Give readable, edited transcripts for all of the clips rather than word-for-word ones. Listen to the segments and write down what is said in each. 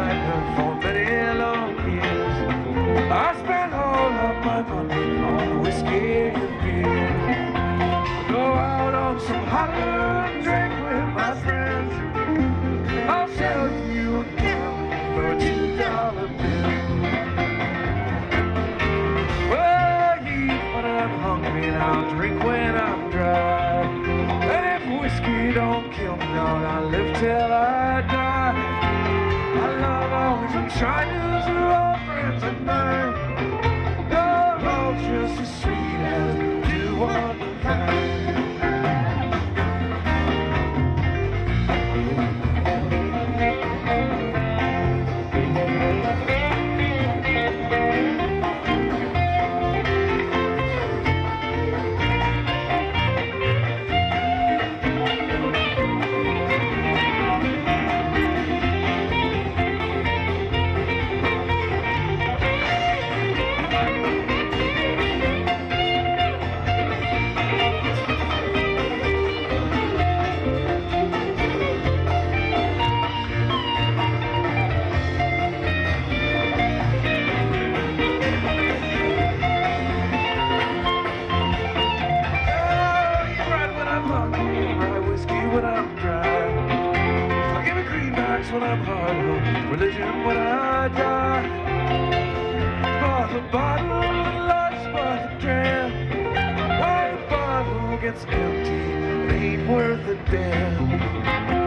behind her for many long years. I spent all of my money on whiskey and beer. Go out on some holler and drink with my friends. I'll sell you a can for a $2 bill. Well, I eat when I'm hungry and I'll drink when I'm dry. And if whiskey don't kill me, dog, I'll live till I die. I love always on China's are all friends of mine. They're all just as sweet as you want to find. When I'm dry, I'll give me greenbacks when I'm hard up, religion when I die. For the bottle, the lust for the dram. Why the bottle gets empty, it ain't worth a damn.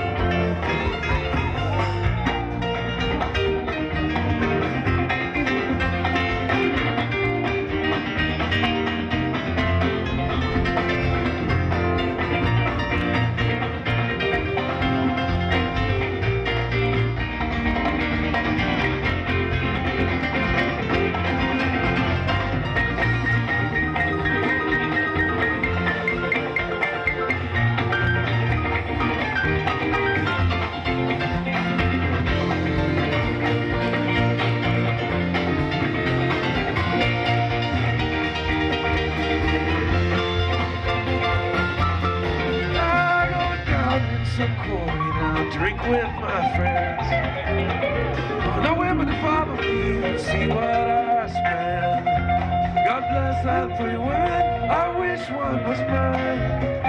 Some quarry now, drink with my friends. No women to follow me and see what I spend. God bless that pretty woman, I wish one was mine.